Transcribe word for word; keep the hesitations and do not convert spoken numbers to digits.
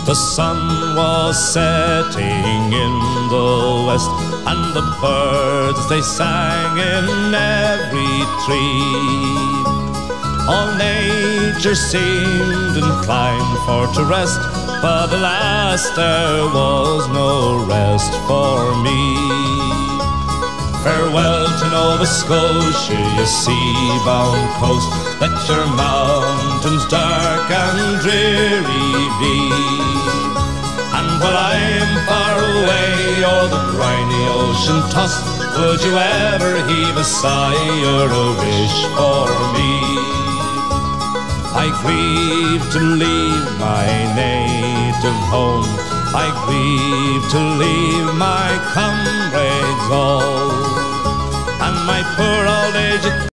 The sun was setting in the west, and the birds they sang in every tree. All nature seemed inclined for to rest, but alas, there was no rest for me. Farewell to Nova Scotia, you sea-bound coast. Let your mountains dark and dreary be. And while I am far away o'er the briny ocean tossed, would you ever heave a sigh or a wish for me? I grieve to leave my native home, I grieve to leave my comrades all, and my poor old age